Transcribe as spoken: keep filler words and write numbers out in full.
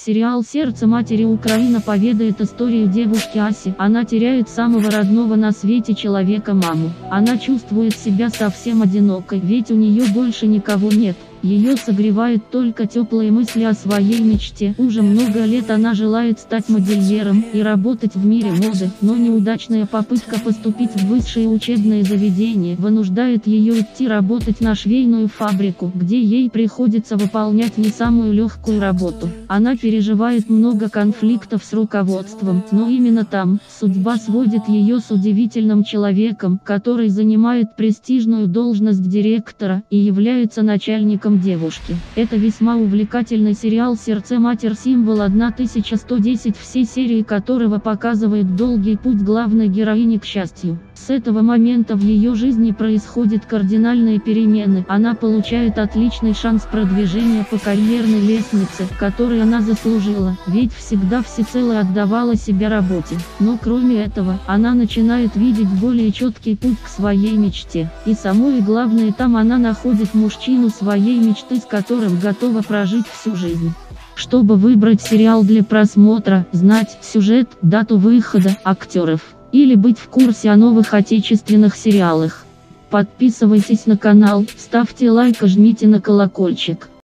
Сериал «Сердце матери Украина» поведает историю девушки Аси. Она теряет самого родного на свете человека, маму. Она чувствует себя совсем одинокой, ведь у нее больше никого нет. Ее согревают только теплые мысли о своей мечте. Уже много лет она желает стать модельером и работать в мире моды, но неудачная попытка поступить в высшее учебное заведение вынуждает ее идти работать на швейную фабрику, где ей приходится выполнять не самую легкую работу. Она переживает много конфликтов с руководством, но именно там судьба сводит ее с удивительным человеком, который занимает престижную должность директора и является начальником девушки. Это весьма увлекательный сериал «Сердце матери», символ тысяча сто десять, все серии которого показывают долгий путь главной героини к счастью. С этого момента в ее жизни происходят кардинальные перемены. Она получает отличный шанс продвижения по карьерной лестнице, который она заслужила, ведь всегда всецело отдавала себя работе. Но кроме этого, она начинает видеть более четкий путь к своей мечте. И самое главное, там она находит мужчину своей мечты, с которым готова прожить всю жизнь. Чтобы выбрать сериал для просмотра, знать сюжет, дату выхода, актеров, или быть в курсе о новых отечественных сериалах, подписывайтесь на канал, ставьте лайк и жмите на колокольчик.